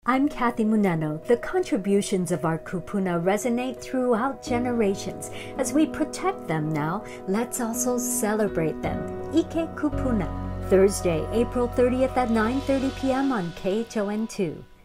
I'm Kathy Muneno. The contributions of our kupuna resonate throughout generations. As we protect them now, let's also celebrate them. Ike Kupuna, Thursday, April 30th at 9:30 p.m. on KHON2.